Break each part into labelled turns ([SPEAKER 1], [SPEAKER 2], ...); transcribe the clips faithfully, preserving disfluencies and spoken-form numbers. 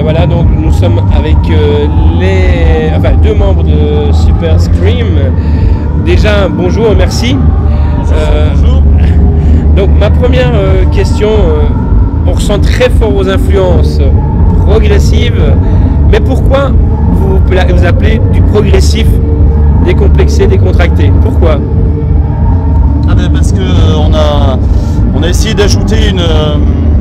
[SPEAKER 1] voilà, donc nous sommes avec euh, les, enfin, deux membres de Super Scream. Déjà, bonjour, merci.
[SPEAKER 2] Bonjour.
[SPEAKER 1] Euh,
[SPEAKER 2] bonjour.
[SPEAKER 1] Donc ma première euh, question, euh, on ressent très fort vos influences progressives, mais pourquoi vous vous appelez du progressif décomplexé, décontracté? Pourquoi?
[SPEAKER 2] Ah ben parce que euh, on a on a essayé d'ajouter une euh,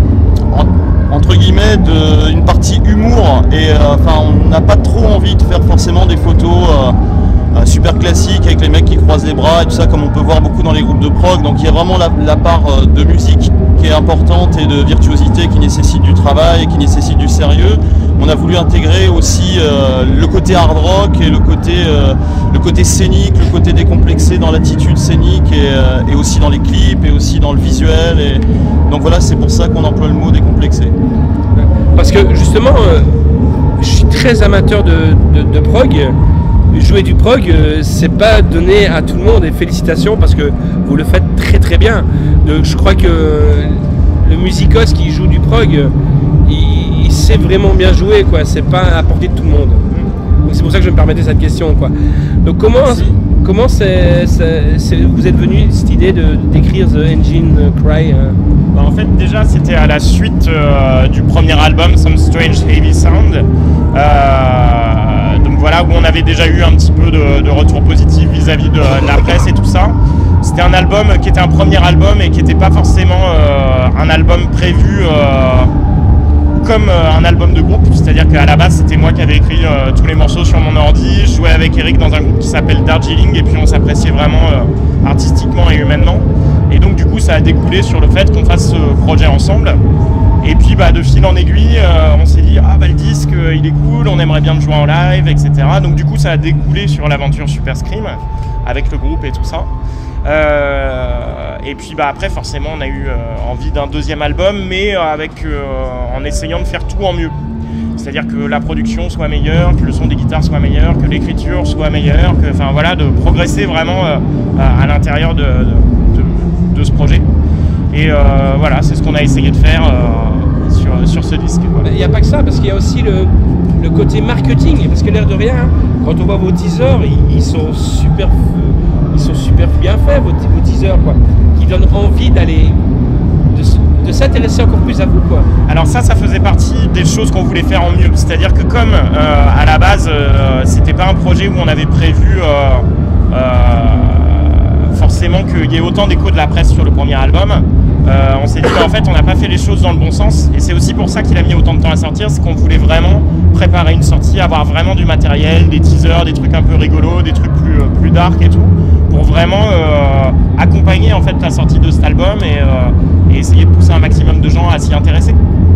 [SPEAKER 2] en, entre guillemets de, une partie humour et euh, enfin on n'a pas trop envie de faire forcément des photos euh, euh, super classiques avec les mecs qui croisent les bras et tout ça comme on peut voir beaucoup dans les groupes de prog. Donc il y a vraiment la, la part euh, de musique qui est importante et de virtuosité qui nécessite du travail et qui nécessite du sérieux. On a voulu intégrer aussi euh, le côté hard rock et le côté, euh, le côté scénique, le côté décomplexé dans l'attitude scénique et, euh, et aussi dans les clips et aussi dans le visuel. Et... Donc voilà, c'est pour ça qu'on emploie le mot décomplexé.
[SPEAKER 1] Parce que justement, euh, je suis très amateur de, de, de prog. Jouer du prog, euh, c'est pas donné à tout le monde et félicitations parce que vous le faites très très bien. Donc, je crois que le musicos qui joue du prog, il, il sait vraiment bien jouer, quoi. C'est pas à la portée de tout le monde. Donc c'est pour ça que je me permettais cette question, quoi. Donc comment, comment c'est, c'est, c'est, vous êtes venu cette idée de, d'écrire The Engine Cry hein?
[SPEAKER 3] Bah, en fait, déjà, c'était à la suite euh, du premier album, Some Strange Heavy Sound. Euh, donc voilà, où on avait déjà eu un petit peu de, de retour positif vis-à-vis de, de la presse et tout ça. C'était un album qui était un premier album et qui n'était pas forcément euh, un album prévu euh, comme euh, un album de groupe. C'est-à-dire qu'à la base, c'était moi qui avais écrit euh, tous les morceaux sur mon ordi. Je jouais avec Eric dans un groupe qui s'appelle Darjeeling et puis on s'appréciait vraiment euh, artistiquement et humainement. Et donc du coup, ça a découlé sur le fait qu'on fasse ce projet ensemble. Et puis bah, de fil en aiguille, euh, on s'est dit ah bah le disque euh, il est cool, on aimerait bien le jouer en live, et cetera. Donc du coup ça a découlé sur l'aventure Super Scream avec le groupe et tout ça. Euh, et puis bah après forcément on a eu euh, envie d'un deuxième album, mais avec euh, en essayant de faire tout en mieux. C'est-à-dire que la production soit meilleure, que le son des guitares soit meilleur, que l'écriture soit meilleure, que enfin voilà, de progresser vraiment euh, à l'intérieur de, de, de, de ce projet. Et euh, voilà, c'est ce qu'on a essayé de faire euh, sur, sur ce disque.
[SPEAKER 1] Il n'y a pas que ça, parce qu'il y a aussi le, le côté marketing. Parce que l'air de rien, quand on voit vos teasers, ils, ils, sont, super, ils sont super bien faits, vos, vos teasers, quoi, qui donnent envie d'aller, de, de s'intéresser encore plus à vous, quoi.
[SPEAKER 3] Alors ça, ça faisait partie des choses qu'on voulait faire en mieux. C'est-à-dire que comme euh, à la base, euh, c'était pas un projet où on avait prévu euh, euh, forcément qu'il y ait autant d'écho de la presse sur le premier album. Euh, on s'est dit bah, en fait on n'a pas fait les choses dans le bon sens et c'est aussi pour ça qu'il a mis autant de temps à sortir, c'est qu'on voulait vraiment préparer une sortie, avoir vraiment du matériel, des teasers, des trucs un peu rigolos, des trucs plus, plus dark et tout, pour vraiment euh, accompagner en fait la sortie de cet album et, euh, et essayer de pousser un maximum de gens à s'y intéresser.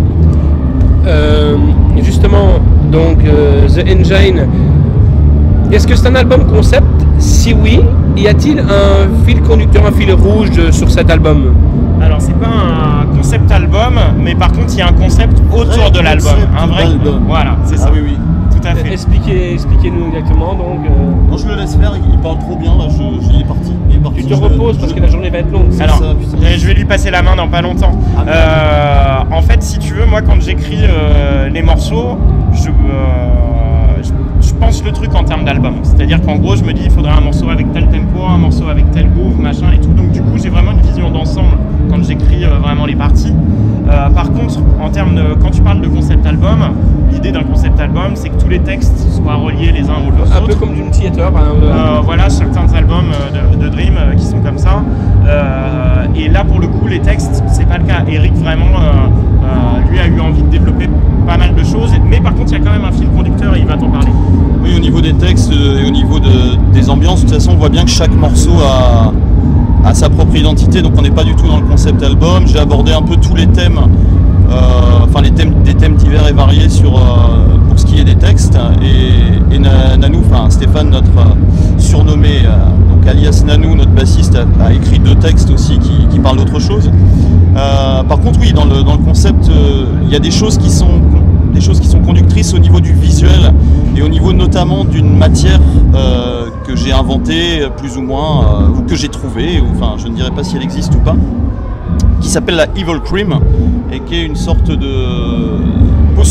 [SPEAKER 1] Euh, justement, donc euh, The Engine, est-ce que c'est un album concept? Si oui, y a-t-il un fil conducteur, un fil rouge sur cet album?
[SPEAKER 3] Alors c'est pas un concept album, mais par contre il y a un concept autour de l'album. Un vrai
[SPEAKER 2] album.
[SPEAKER 3] Voilà, c'est ça.
[SPEAKER 2] Ah oui, oui.
[SPEAKER 3] Tout à fait.
[SPEAKER 1] Expliquez, expliquez-nous exactement. Donc, euh...
[SPEAKER 2] Non, je le laisse faire, il parle trop bien, là, je, je, il est parti. Il est parti
[SPEAKER 1] Tu te
[SPEAKER 2] je,
[SPEAKER 1] reposes
[SPEAKER 2] je,
[SPEAKER 1] parce
[SPEAKER 2] je...
[SPEAKER 1] que la journée va être longue.
[SPEAKER 3] Alors,
[SPEAKER 2] ça,
[SPEAKER 3] je vais lui passer la main dans pas longtemps.
[SPEAKER 2] Ah,
[SPEAKER 3] euh, en fait, si tu veux, moi quand j'écris euh, les morceaux, je, euh, je, je pense le truc en termes d'album. C'est-à-dire qu'en gros, je me dis il faudrait un morceau avec tel tempo, un morceau avec tel groove, machin et tout. Donc du coup, j'ai vraiment une vision d'ensemble quand j'écris euh, vraiment les parties. Euh, par contre, en termes de, quand tu parles de concept album, l'idée d'un concept album, c'est que tous les textes soient reliés les uns aux autres.
[SPEAKER 1] Un peu comme Dream Theater, par exemple.
[SPEAKER 3] Euh, voilà, certains albums de, de Dream euh, qui sont comme ça. Euh, et là, pour le coup, les textes, c'est pas le cas. Eric, vraiment, euh, euh, lui a eu envie de développer pas mal de choses. Mais par contre, il y a quand même un fil conducteur et il va t'en parler.
[SPEAKER 2] Oui, au niveau des textes et au niveau de, des ambiances, de toute façon, on voit bien que chaque morceau a, a sa propre identité. Donc, on n'est pas du tout dans le concept album. J'ai abordé un peu tous les thèmes, euh, enfin les thèmes, des thèmes divers et variés sur, euh, pour ce qui est des textes. Et, et Nanou, enfin Stéphane, notre euh, surnommé, euh, donc alias Nanou, notre bassiste, a, a écrit deux textes aussi qui, qui parlent d'autre chose. Euh, par contre, oui, dans le, dans le concept, il euh, y a des choses qui sont des choses qui sont conductrices au niveau du visuel et au niveau notamment d'une matière euh, que j'ai inventée plus ou moins euh, ou que j'ai trouvée, ou, enfin je ne dirais pas si elle existe ou pas, qui s'appelle la Evil Cream et qui est une sorte de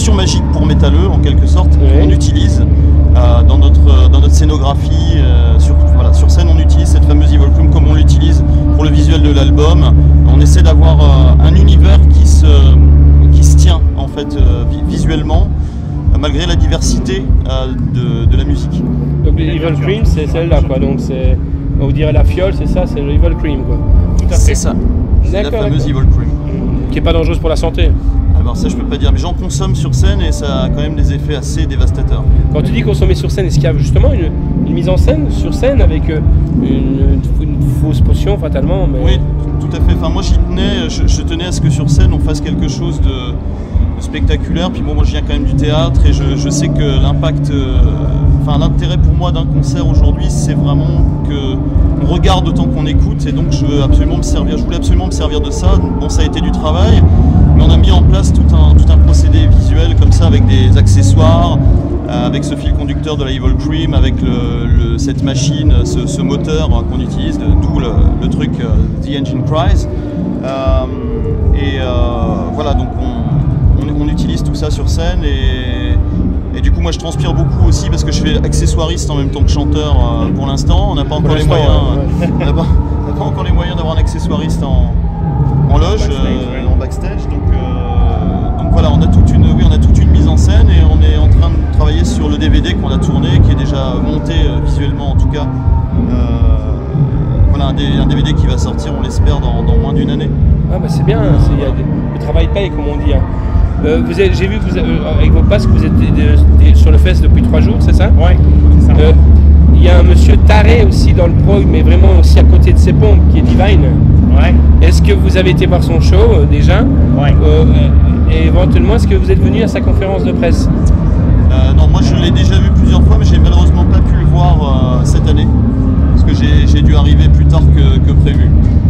[SPEAKER 2] potion magique pour métalleux en quelque sorte,
[SPEAKER 1] Oui.
[SPEAKER 2] qu'on utilise euh, dans, notre, dans notre scénographie. Euh, sur, voilà, sur scène, on utilise cette fameuse Evil Cream comme on l'utilise pour le visuel de l'album. On essaie d'avoir euh, un univers qui se, qui se tient en fait euh, visuellement, euh, malgré la diversité euh, de, de la musique.
[SPEAKER 1] Donc l'Evil Cream, c'est celle-là, quoi. Donc c'est, on vous dirait la fiole, c'est ça, c'est l'Evil Cream, quoi.
[SPEAKER 3] Tout à fait.
[SPEAKER 2] C'est ça, c'est la
[SPEAKER 1] D'accord,
[SPEAKER 2] fameuse
[SPEAKER 1] d'accord.
[SPEAKER 2] Evil Cream.
[SPEAKER 1] Qui est pas dangereuse pour la santé.
[SPEAKER 2] Alors ça je peux pas dire, mais j'en consomme sur scène et ça a quand même des effets assez dévastateurs.
[SPEAKER 1] Quand tu dis consommer sur scène, est-ce qu'il y a justement une, une mise en scène sur scène avec euh, une, une, une fausse potion fatalement mais...
[SPEAKER 2] Oui, tout à fait. Enfin, moi j'y tenais, je, je tenais à ce que sur scène on fasse quelque chose de, de spectaculaire. Puis bon, moi je viens quand même du théâtre et je, je sais que l'impact, euh, enfin l'intérêt pour moi d'un concert aujourd'hui, c'est vraiment que on regarde autant qu'on écoute. Et donc je veux absolument me servir, je voulais absolument me servir de ça. Bon, ça a été du travail, mais on a mis en place tout un, tout un procédé visuel comme ça avec des accessoires. Euh, avec ce fil conducteur de la Evil Cream, avec le, le, cette machine, ce, ce moteur euh, qu'on utilise, d'où le, le truc euh, The Engine Cries. Euh, et euh, voilà, donc on, on, on utilise tout ça sur scène et, et du coup moi je transpire beaucoup aussi parce que je fais accessoiriste en même temps que chanteur euh, pour l'instant. On n'a pas encore les moyens,
[SPEAKER 1] ouais.
[SPEAKER 2] on n'a pas, on n'a pas encore les moyens d'avoir un accessoiriste en, en loge,
[SPEAKER 3] backstage,
[SPEAKER 2] euh,
[SPEAKER 3] ouais.
[SPEAKER 2] en backstage. Donc, euh, donc voilà, on a toute une, oui, on a toute une mise en scène et on est en train de travailler sur le D V D qu'on a tourné, qui est déjà monté euh, visuellement en tout cas. Euh, voilà un, D- un D V D qui va sortir, on l'espère, dans, dans moins d'une année.
[SPEAKER 1] Ah bah c'est bien, c'est, y a des, le travail paye comme on dit. Hein. Euh, vous avez, j'ai vu que vous avez, euh, avec vos passes que vous êtes des- des- des- sur le fest depuis trois jours, c'est ça?
[SPEAKER 3] Ouais, c'est ça.
[SPEAKER 1] Euh, Il y a un monsieur taré aussi dans le prog, mais vraiment aussi à côté de ses pompes, qui est Divine.
[SPEAKER 3] Ouais,
[SPEAKER 1] Est-ce que vous avez été voir son show euh, déjà?
[SPEAKER 3] ouais.
[SPEAKER 1] Euh, Et éventuellement, est-ce que vous êtes venu à sa conférence de presse?
[SPEAKER 2] Euh, non, moi je l'ai déjà vu plusieurs fois, mais j'ai malheureusement pas pu le voir euh, cette année parce que j'ai, j'ai dû arriver plus tard que, que prévu.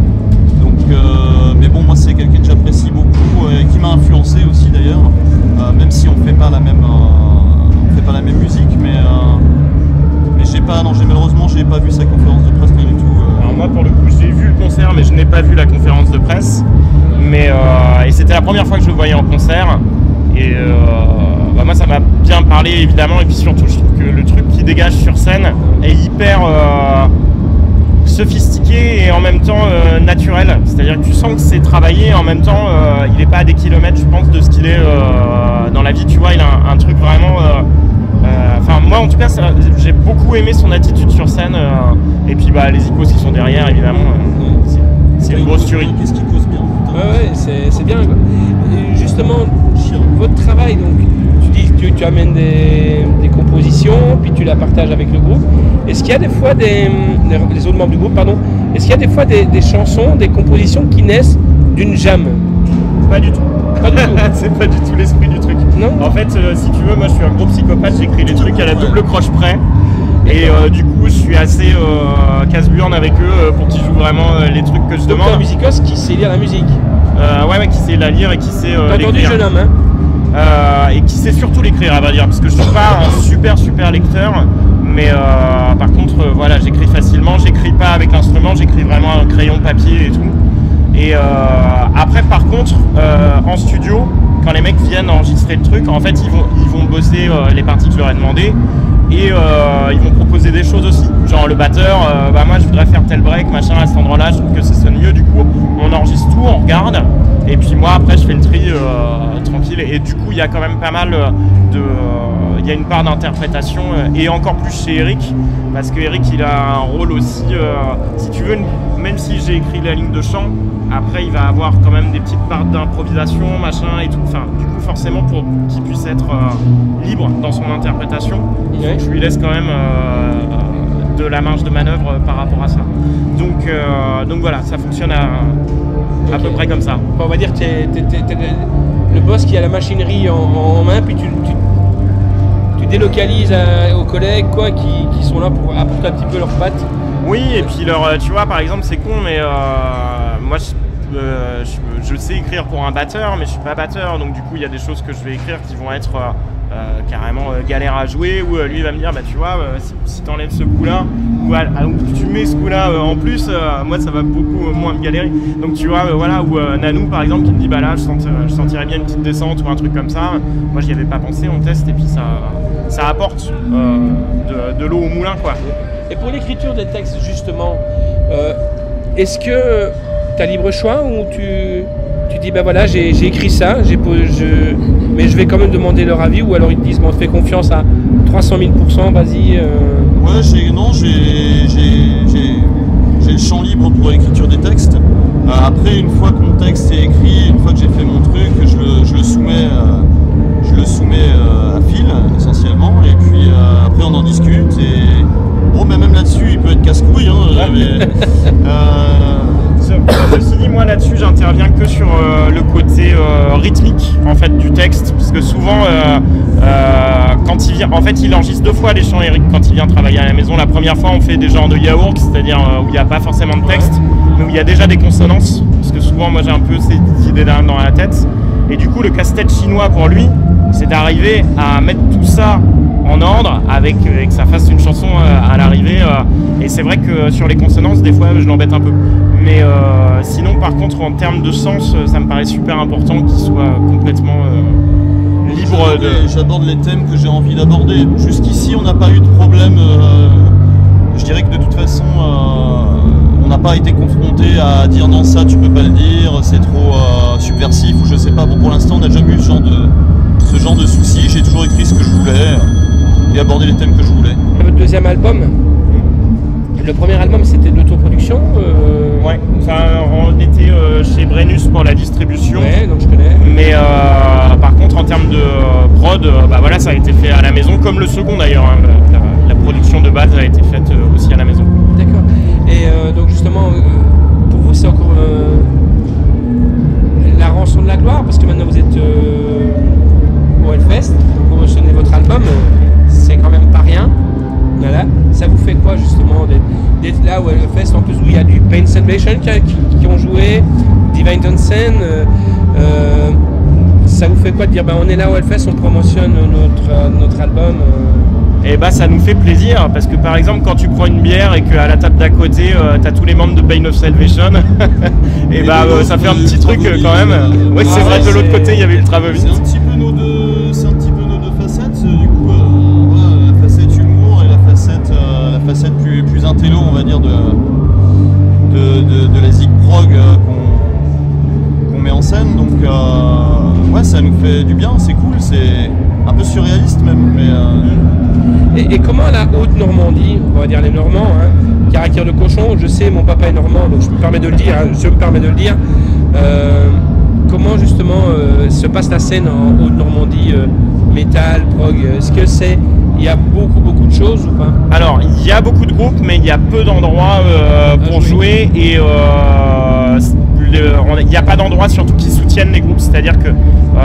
[SPEAKER 2] Donc, euh, mais bon, moi c'est quelqu'un que j'apprécie beaucoup et qui m'a influencé aussi d'ailleurs, euh, même si on fait pas la même, euh, on fait pas la même musique, mais euh, mais j'ai pas, non, j'ai malheureusement j'ai pas vu sa conférence de presse rien du tout. euh.
[SPEAKER 3] Alors moi pour le coup j'ai vu le concert mais je n'ai pas vu la conférence de presse. Mais euh, et c'était la première fois que je le voyais en concert. Et euh, bah moi ça m'a bien parlé évidemment. Et puis surtout je trouve que le truc qui dégage sur scène est hyper euh, sophistiqué et en même temps euh, naturel. C'est-à-dire que tu sens que c'est travaillé et en même temps euh, il n'est pas à des kilomètres je pense de ce qu'il est euh, dans la vie. Tu vois, il a un, un truc vraiment... Euh, Enfin, euh, moi en tout cas, ça, j'ai beaucoup aimé son attitude sur scène. Euh, et puis bah, les icônes qui sont derrière, évidemment, euh, c'est, c'est une grosse tuerie.
[SPEAKER 2] Qu'est-ce qui cause bien?
[SPEAKER 1] Ouais, ouais, c'est, c'est bien. Quoi. Et justement, votre travail, donc, tu dis que tu, tu amènes des, des compositions, puis tu la partages avec le groupe. Est-ce qu'il y a des fois des, les autres membres du groupe, pardon, est-ce qu'il y a des fois des, des chansons, des compositions qui naissent d'une jam?
[SPEAKER 3] Pas du tout.
[SPEAKER 1] Pas du tout.
[SPEAKER 3] C'est pas du tout l'esprit du truc.
[SPEAKER 1] Non.
[SPEAKER 3] En fait, euh, si tu veux, moi je suis un gros psychopathe, j'écris les trucs à la double croche près. Et euh, du coup, je suis assez euh, casse-burne avec eux euh, pour qu'ils jouent vraiment euh, les trucs que je
[SPEAKER 1] Donc, un
[SPEAKER 3] demande.
[SPEAKER 1] musicos qui sait lire la musique.
[SPEAKER 3] Euh, ouais, ouais, qui sait la lire et qui sait euh,
[SPEAKER 1] T'as entendu,
[SPEAKER 3] l'écrire.
[SPEAKER 1] jeune homme, hein?
[SPEAKER 3] Euh, et qui sait surtout l'écrire, à vrai dire, parce que je suis pas un super super lecteur, mais euh, par contre, euh, voilà, j'écris facilement. J'écris pas avec l'instrument, j'écris vraiment un crayon, papier et tout. Et euh, après, par contre, euh, en studio, quand les mecs viennent enregistrer le truc, en fait, ils vont, ils vont bosser euh, les parties que je leur ai demandé et euh, ils vont proposer des choses aussi. Genre le batteur, euh, bah moi je voudrais faire tel break, machin, à cet endroit-là, je trouve que ça sonne mieux. Du coup, on enregistre tout, on regarde. Et puis moi, après, je fais le tri euh, tranquille. Et du coup, il y a quand même pas mal de... Il euh, y a une part d'interprétation euh, et encore plus chez Eric, parce que Eric, il a un rôle aussi, euh, si tu veux, une, même si j'ai écrit la ligne de chant, après, il va avoir quand même des petites parts d'improvisation, machin et tout. Enfin, du coup, forcément, pour qu'il puisse être euh, libre dans son interprétation,
[SPEAKER 1] Ouais.
[SPEAKER 3] je lui laisse quand même euh, de la marge de manœuvre euh, par rapport à ça. Donc, euh, donc voilà, ça fonctionne à, à
[SPEAKER 1] Ok.
[SPEAKER 3] peu près comme ça.
[SPEAKER 1] On va dire que t'es, t'es, t'es, t'es le, le boss qui a la machinerie en, en main, puis tu, tu, tu délocalises à- aux collègues quoi, qui, qui sont là pour apporter un petit peu leurs pattes.
[SPEAKER 3] Oui, et puis leur, euh, tu vois, par exemple, c'est con, mais euh, moi, je- euh, je, je sais écrire pour un batteur, mais je suis pas batteur, donc du coup il y a des choses que je vais écrire qui vont être euh, euh, carrément euh, galère à jouer, où euh, lui il va me dire bah tu vois euh, si, si t'enlèves ce coup là ou, ah, ou tu mets ce coup là euh, en plus, euh, moi ça va beaucoup euh, moins me galérer. Donc tu vois euh, voilà, ou euh, Nanou par exemple qui me dit bah là je, sent, je sentirais bien une petite descente ou un truc comme ça, moi j'y avais pas pensé, on teste et puis ça, ça apporte euh, de, de l'eau au moulin quoi.
[SPEAKER 1] Et pour l'écriture des textes justement, euh, est-ce que tu as libre choix ou tu, tu dis ben voilà j'ai écrit ça, j'ai, je, mais je vais quand même demander leur avis, ou alors ils te disent bon, fais confiance à trois cent mille pour cent, vas-y. Euh...
[SPEAKER 2] Ouais, j'ai, non, j'ai, j'ai, j'ai, j'ai le champ libre pour l'écriture des textes. Euh, après, une fois que mon texte est écrit, une fois que j'ai fait mon truc, je le, je le soumets, euh, je le soumets euh, à Phil essentiellement, et puis euh, après on en discute. Et bon, mais même là-dessus, il peut être casse-couille. Hein, mais, euh,
[SPEAKER 3] Ceci dit, moi là-dessus, j'interviens que sur euh, le côté euh, rythmique en fait du texte, parce que souvent, euh, euh, quand il vient, en fait, il enregistre deux fois les chants Eric quand il vient travailler à la maison. La première fois, on fait des genres de yaourt, c'est-à-dire euh, où il n'y a pas forcément de texte, mais où il y a déjà des consonances, parce que souvent, moi, j'ai un peu ces idées-là dans la tête. Et du coup, le casse-tête chinois pour lui, c'est d'arriver à mettre tout ça en ordre avec, avec que ça fasse une chanson à l'arrivée. Et c'est vrai que sur les consonances, des fois, je l'embête un peu. Mais euh, sinon, par contre, en termes de sens, ça me paraît super important qu'il soit complètement euh, libre
[SPEAKER 2] j'aborde
[SPEAKER 3] de...
[SPEAKER 2] Les, j'aborde les thèmes que j'ai envie d'aborder. Jusqu'ici, on n'a pas eu de problème. Euh, je dirais que de toute façon, euh, on n'a pas été confronté à dire non, ça, tu peux pas le dire, c'est trop euh, subversif ou je sais pas. Bon, pour l'instant, on n'a jamais eu ce genre de, ce genre de soucis. J'ai toujours écrit ce que je voulais et abordé les thèmes que je voulais.
[SPEAKER 1] Votre deuxième album, le premier album, c'était de l'autoproduction euh...
[SPEAKER 3] Ouais, enfin, on était euh, chez Brennus pour la distribution.
[SPEAKER 1] Ouais, donc je connais.
[SPEAKER 3] Mais euh, par contre, en termes de euh, prod, euh, bah voilà, ça a été fait à la maison, comme le second d'ailleurs. Hein, la, la production de base a été faite euh, aussi à la maison.
[SPEAKER 1] D'accord. Et euh, donc justement, euh, pour vous, c'est encore euh, la rançon de la gloire, parce que maintenant vous êtes euh, au Hellfest, vous recevez votre album, c'est quand même pas rien. Voilà. Ça vous fait quoi justement d'être, d'être là au Hellfest, en plus où il y a du Pain Salvation qui, qui, qui ont joué, Divine Dancing, euh, euh, ça vous fait quoi de dire ben on est là au Hellfest, on promotionne notre, notre album euh...
[SPEAKER 3] Et bah ça nous fait plaisir, parce que par exemple quand tu prends une bière et qu'à la table d'à côté euh, t'as tous les membres de Pain of Salvation et, et bah euh, ça fait un petit truc euh, quand même. Euh, ouais, c'est ah vrai, ouais, de l'autre c'est... côté il y avait Ultra Vomit.
[SPEAKER 2] C'est un petit peu nos deux, c'est un petit peu nos deux facettes du coup. Euh... La facette plus, plus intello, on va dire, de, de, de, de la Zig Prog euh, qu'on, qu'on met en scène. Donc, euh, ouais, ça nous fait du bien, c'est cool, c'est un peu surréaliste même. Mais, euh...
[SPEAKER 1] et, et comment la Haute-Normandie, on va dire les Normands, hein, caractère de cochon, je sais, mon papa est normand, donc je me permets de le dire, hein, je me permets de le dire. Euh, comment justement euh, se passe la scène en Haute-Normandie, euh, métal, prog, est-ce que c'est... Il y a beaucoup beaucoup de choses ou pas?
[SPEAKER 3] Alors il y a beaucoup de groupes, mais il y a peu d'endroits euh, pour ah, jouer et euh, il n'y a pas d'endroits surtout qui soutiennent les groupes. C'est-à-dire que euh,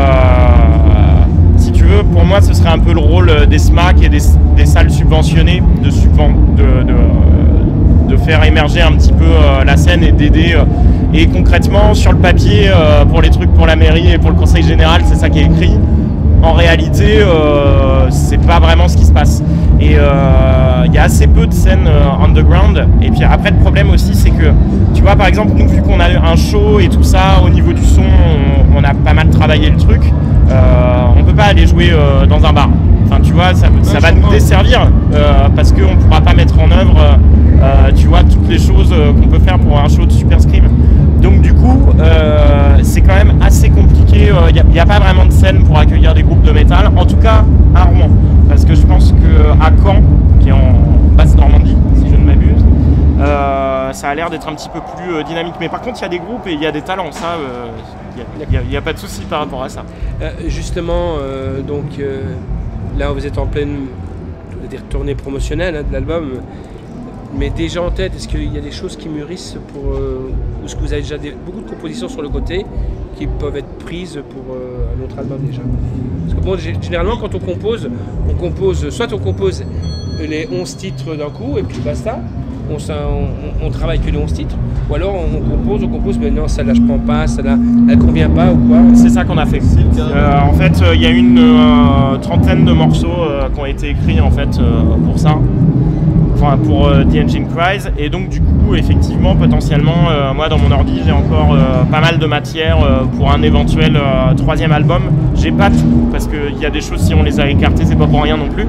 [SPEAKER 3] si tu veux, pour moi ce serait un peu le rôle des SMAC et des, des salles subventionnées de, subven, de, de, de faire émerger un petit peu euh, la scène et d'aider. Euh, et concrètement sur le papier, euh, pour les trucs pour la mairie et pour le conseil général, c'est ça qui est écrit. En réalité, euh, c'est pas vraiment ce qui se passe. Et il euh, y a assez peu de scènes euh, underground. Et puis après, le problème aussi, c'est que, tu vois, par exemple, nous, vu qu'on a un show et tout ça, au niveau du son, on, on a pas mal travaillé le truc. Euh, on peut pas aller jouer euh, dans un bar. Enfin, tu vois, ça, ça ouais, va nous desservir euh, parce qu'on pourra pas mettre en œuvre, euh, tu vois, toutes les choses euh, qu'on peut faire pour un show de Super Scream. Donc du coup, euh, c'est quand même assez compliqué. Il n'y a, a pas vraiment de scène pour accueillir des groupes de métal, en tout cas à Rouen. Parce que je pense qu'à Caen, qui est en basse Normandie, si je ne m'abuse, euh, ça a l'air d'être un petit peu plus euh, dynamique. Mais par contre, il y a des groupes et il y a des talents. Ça, il euh, n'y a, a, a pas de souci par rapport à ça.
[SPEAKER 1] Euh, justement, euh, donc euh, là, vous êtes en pleine dire, tournée promotionnelle hein, de l'album. Mais déjà en tête, est-ce qu'il y a des choses qui mûrissent pour, euh, ou est-ce que vous avez déjà des, beaucoup de compositions sur le côté qui peuvent être prises pour euh, un autre album déjà? Parce que bon, généralement quand on compose, on compose, soit on compose les onze titres d'un coup et puis basta, on, on, on travaille que les onze titres, Ou alors on compose, on compose, mais non, celle-là je prends pas, celle-là elle convient pas ou quoi?
[SPEAKER 3] C'est ça qu'on a fait. Euh, en fait, il euh, y a une euh, trentaine de morceaux euh, qui ont été écrits en fait euh, pour ça, enfin pour euh, The Engine Cries. Et donc du coup, effectivement, potentiellement, euh, moi dans mon ordi, j'ai encore euh, pas mal de matière euh, pour un éventuel euh, troisième album. J'ai pas tout parce qu'il y a des choses, si on les a écartées, c'est pas pour rien non plus.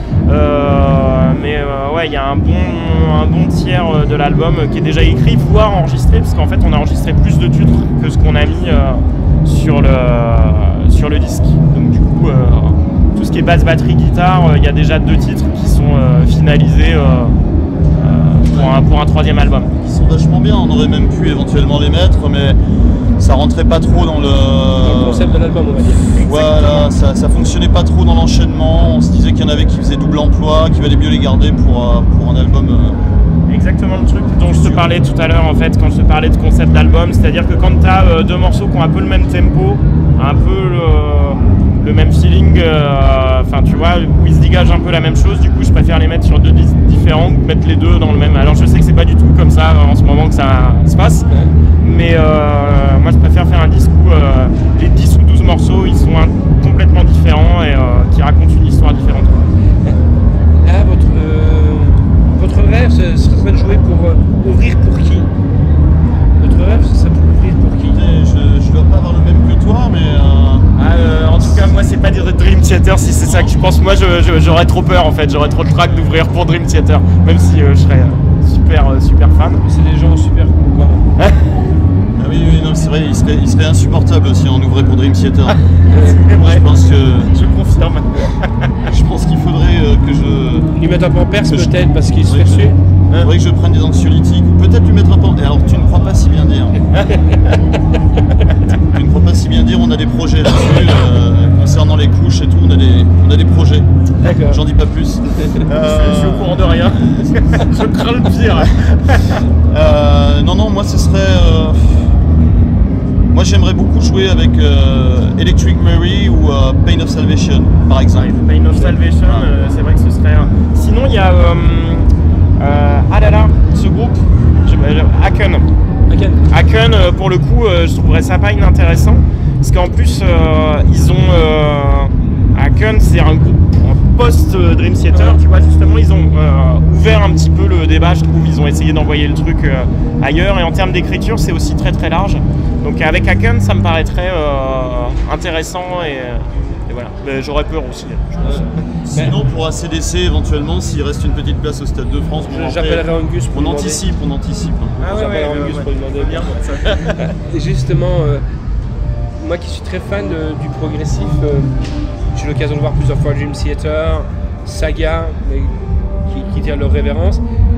[SPEAKER 3] Euh, mais euh, ouais, il y a un bon, un bon tiers euh, de l'album qui est déjà écrit, voire enregistré, parce qu'en fait on a enregistré plus de titres que ce qu'on a mis euh, sur, le, sur le disque. Donc du coup, euh, tout ce qui est basse, batterie, guitare, il euh, y a déjà deux titres qui sont euh, finalisés euh, euh, pour, un, pour un troisième album.
[SPEAKER 2] Ils sont vachement bien, on aurait même pu éventuellement les mettre, mais ça rentrait pas trop dans le,
[SPEAKER 1] dans le concept de l'album, on va dire.
[SPEAKER 2] Voilà, ça, ça fonctionnait pas trop dans l'enchaînement. On se disait qu'il y en avait qui faisaient double emploi, qu'il valait mieux les garder pour, pour un album. Euh...
[SPEAKER 3] Exactement le truc dont je te parlais tout à l'heure en fait, quand je te parlais de concept d'album, c'est-à-dire que quand tu as euh, deux morceaux qui ont un peu le même tempo, un peu le, le même feeling, enfin euh, tu vois, où ils se dégagent un peu la même chose, du coup je préfère les mettre sur deux disques différents que mettre les deux dans le même. Alors je sais que c'est pas du tout comme ça en ce moment que ça se passe, mais euh, moi je préfère faire un disque où euh, les dix ou douze morceaux ils sont un, complètement différents et euh, qui racontent une histoire différente.
[SPEAKER 1] Ah, votre, euh, votre rêve ce serait de jouer pour euh, ouvrir pour qui? Votre rêve ce serait pour ouvrir pour qui?
[SPEAKER 2] Je, je dois pas avoir le même que toi, mais euh...
[SPEAKER 3] Ah, euh, en tout cas moi c'est pas dire Dream Theater si c'est ça que tu penses. Moi je, je, j'aurais trop peur en fait, j'aurais trop le trac d'ouvrir pour Dream Theater, même si euh, je serais euh, super, euh, super fan.
[SPEAKER 1] C'est des gens super cool quand même.
[SPEAKER 2] Ah oui, oui, non, c'est vrai, il serait, il serait insupportable si on ouvrait pour Dream Theater.
[SPEAKER 3] C'est vrai,
[SPEAKER 2] je pense que.
[SPEAKER 3] Je confirme.
[SPEAKER 2] Je pense qu'il faudrait euh, que je.
[SPEAKER 1] Lui mettre un pampers peut-être je... parce qu'il se fait
[SPEAKER 2] tuer. Il
[SPEAKER 1] hein?
[SPEAKER 2] faudrait que je prenne des anxiolytiques ou peut-être lui mettre un pampers. Alors tu ne crois pas si bien dire. Tu ne crois pas si bien dire, on a des projets là-dessus. Euh, concernant les couches et tout, on a des, on a des projets.
[SPEAKER 1] D'accord.
[SPEAKER 2] J'en dis pas plus.
[SPEAKER 3] Euh... Je suis au courant de rien. Je crains le pire.
[SPEAKER 2] euh, non, non, moi ce serait. Euh... Moi j'aimerais beaucoup jouer avec euh, Electric Mary ou euh, Pain of Salvation par exemple.
[SPEAKER 3] Ouais, Pain of Salvation, ah. euh, c'est vrai que ce serait un... Sinon il y a... Euh, euh, ah là là, ce groupe, Haken.
[SPEAKER 1] Haken.
[SPEAKER 3] Haken, euh, pour le coup, euh, je trouverais ça pas inintéressant. Parce qu'en plus, euh, ils ont... Euh, Haken, c'est un groupe post-Dream Theater, tu vois, justement, ils ont euh, ouvert un petit peu le débat, je trouve. Ils ont essayé d'envoyer le truc euh, ailleurs. Et en termes d'écriture, c'est aussi très très large. Donc avec Haken, ça me paraîtrait euh, intéressant et, et voilà. Mais j'aurais peur aussi, je pense.
[SPEAKER 2] Euh, sinon, pour A C D C, éventuellement, s'il reste une petite place au Stade de France, bon,
[SPEAKER 1] j'appellerai Angus pour
[SPEAKER 2] on anticipe, on anticipe.
[SPEAKER 3] Ah ouais, ouais,
[SPEAKER 1] Angus
[SPEAKER 3] ouais,
[SPEAKER 1] pour lui demander
[SPEAKER 3] bien.
[SPEAKER 1] Et justement, euh, moi qui suis très fan de, du progressif, euh, j'ai eu l'occasion de voir plusieurs fois Dream Theater, Saga, mais, qui, qui tirent leur révérence.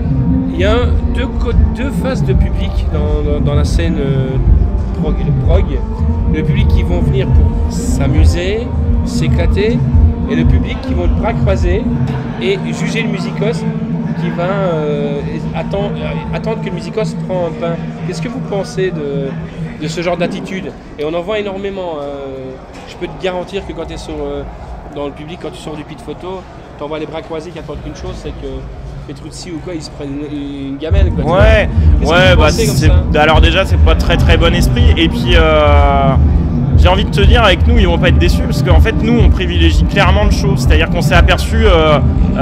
[SPEAKER 1] Il y a deux, deux phases de public dans, dans, dans la scène euh, prog, prog. Le public qui vont venir pour s'amuser, s'éclater, et le public qui vont être bras croisés et juger le musicos qui va euh, attendre, euh, attendre que le musicos prend un pain. Qu'est-ce que vous pensez de, de ce genre d'attitude? Et on en voit énormément. Euh, je peux te garantir que quand tu es sur, euh, dans le public, quand tu sors du pit photo, tu envoies les bras croisés qui attendent qu'une chose, c'est que Petrucci ou quoi, ils se prennent une, une gamelle. Quoi,
[SPEAKER 3] ouais, ouais, bah c'est, alors déjà c'est pas très très bon esprit. Et puis euh, j'ai envie de te dire, avec nous ils vont pas être déçus parce qu'en fait nous on privilégie clairement le show. C'est-à-dire qu'on s'est aperçu, euh,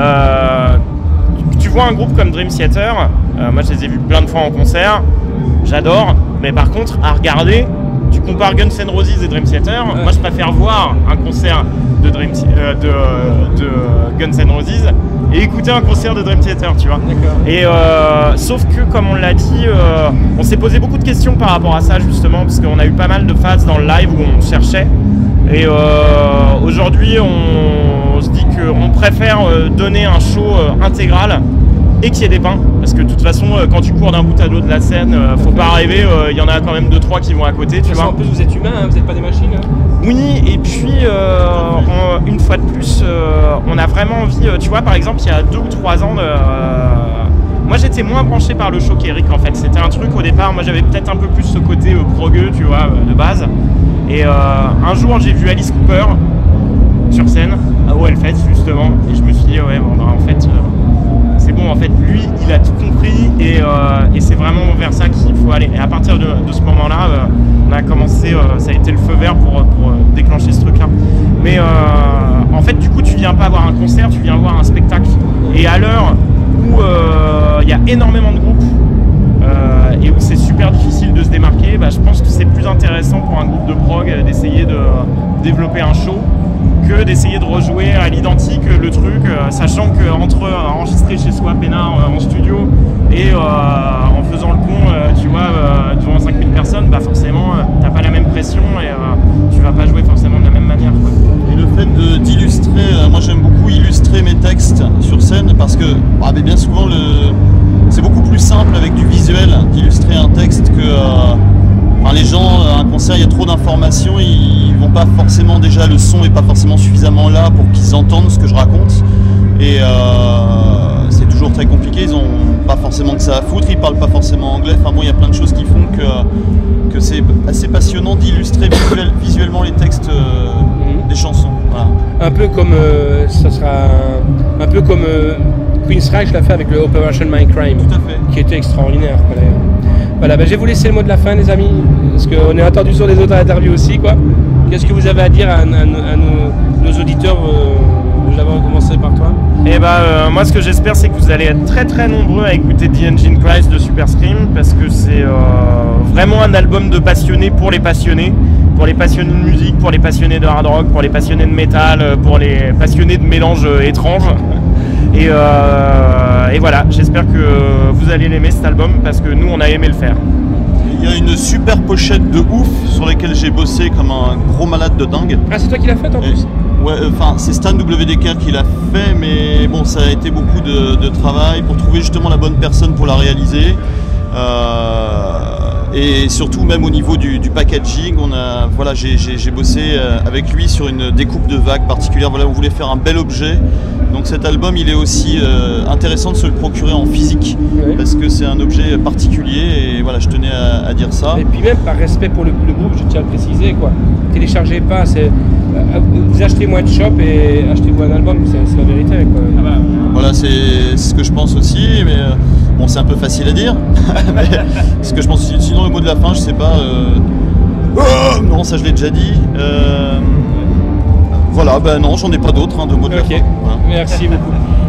[SPEAKER 3] euh, tu vois un groupe comme Dream Theater, euh, moi je les ai vus plein de fois en concert, j'adore. Mais par contre à regarder, tu compares Guns N' Roses et Dream Theater, ouais. Moi je préfère voir un concert de, Dream, euh, de, de Guns N' Roses et écouter un concert de Dream Theater, tu vois. Et euh, sauf que comme on l'a dit, euh, on s'est posé beaucoup de questions par rapport à ça justement, parce qu'on a eu pas mal de phases dans le live où on cherchait. Et euh, aujourd'hui, on, on se dit qu'on préfère donner un show euh, intégral et qu'il y ait des pains, parce que de toute façon euh, quand tu cours d'un bout à l'autre de la scène, euh, faut pas rêver, il euh, y en a quand même deux trois qui vont à côté, tu vois.
[SPEAKER 1] En plus vous êtes humain, hein, vous n'êtes pas des machines. Hein.
[SPEAKER 3] Oui, et puis euh, on, une fois de plus, euh, on a vraiment envie, euh, tu vois, par exemple il y a deux ou trois ans, euh, moi j'étais moins branché par le show qu'Eric en fait. C'était un truc au départ, moi j'avais peut-être un peu plus ce côté euh, progueux, tu vois, euh, de base. Et euh, un jour j'ai vu Alice Cooper sur scène au Hellfest justement, et je me suis dit ouais bon bah en fait euh, c'est bon. bon, en fait, lui, il a tout compris et, euh, et c'est vraiment vers ça qu'il faut aller. Et à partir de, de ce moment-là, euh, on a commencé, euh, ça a été le feu vert pour, pour euh, déclencher ce truc-là. Mais euh, en fait, du coup, tu viens pas voir un concert, tu viens voir un spectacle. Et à l'heure où il euh, y a énormément de groupes euh, et où c'est super difficile de se démarquer, bah, je pense que c'est plus intéressant pour un groupe de prog d'essayer de développer un show que d'essayer de rejouer à l'identique le truc, euh, sachant qu'entre euh, enregistrer chez soi peinard euh, en studio et euh, en faisant le con, euh, tu vois, euh, devant cinq mille personnes, bah forcément, euh, t'as pas la même pression et euh, tu vas pas jouer forcément de la même manière, quoi.
[SPEAKER 2] Et le fait de- d'illustrer, euh, moi j'aime beaucoup illustrer mes textes sur scène parce que bah, mais bien souvent le, c'est beaucoup plus simple avec du visuel d'illustrer un texte que euh, enfin, les gens, à un concert, il y a trop d'informations, ils vont pas forcément, déjà le son est pas forcément suffisamment là pour qu'ils entendent ce que je raconte. Et euh, c'est toujours très compliqué, ils ont pas forcément que ça à foutre, ils parlent pas forcément anglais. Enfin bon, il y a plein de choses qui font que, que c'est assez passionnant d'illustrer visuel- visuellement les textes euh,
[SPEAKER 1] Mhm.
[SPEAKER 2] des chansons. Voilà.
[SPEAKER 1] Un peu comme euh, ça sera un, un peu comme euh, Queensryche l'a fait avec le Operation Mindcrime,
[SPEAKER 2] Tout à fait.
[SPEAKER 1] qui était extraordinaire, quoi, d'ailleurs. Voilà, ben, je vais vous laisser le mot de la fin, les amis, parce qu'on est attendu sur les autres interviews aussi, quoi. Qu'est-ce que vous avez à dire à, à nos, à nos- nos auditeurs euh, Je vais d'abord commencer par toi.
[SPEAKER 3] Et bah euh, moi ce que j'espère c'est que vous allez être très très nombreux à écouter The Engine Christ de Super Scream parce que c'est euh, vraiment un album de passionnés pour les passionnés, pour les passionnés de musique, pour les passionnés de hard rock, pour les passionnés de métal, euh, pour les passionnés de mélanges euh, étranges. Et, euh, et voilà, j'espère que vous allez l'aimer cet album parce que nous on a aimé le faire.
[SPEAKER 2] Il y a une super pochette de ouf sur laquelle j'ai bossé comme un gros malade de dingue.
[SPEAKER 1] Ah, c'est toi qui l'as fait en
[SPEAKER 2] Et-
[SPEAKER 1] plus
[SPEAKER 2] Ouais, enfin c'est Stan W D K qui l'a fait, mais bon, ça a été beaucoup de, de travail pour trouver justement la bonne personne pour la réaliser. Euh, et surtout même au niveau du, du packaging, on a, voilà, j'ai, j'ai, j'ai bossé euh, avec lui sur une découpe de vagues particulière. Voilà, on voulait faire un bel objet. Donc cet album, il est aussi euh, intéressant de se le procurer en physique
[SPEAKER 1] Ouais.
[SPEAKER 2] parce que c'est un objet particulier. Et voilà, je tenais à, à dire ça.
[SPEAKER 1] Et puis même par respect pour le, le groupe, je tiens à le préciser, quoi. Téléchargez pas, c'est, euh, vous achetez moins de shop et achetez-vous un album, c'est, c'est la vérité, quoi.
[SPEAKER 3] Ah bah,
[SPEAKER 2] Voilà, c'est ce que je pense aussi, mais euh, bon, c'est un peu facile à dire. Mais ce que je pense aussi, sinon le mot de la fin, je sais pas. euh, oh, non, ça je l'ai déjà dit. Euh, Voilà, ben non, j'en ai pas d'autres hein, de mots de
[SPEAKER 1] Ok,
[SPEAKER 2] la fin. Voilà.
[SPEAKER 1] merci beaucoup.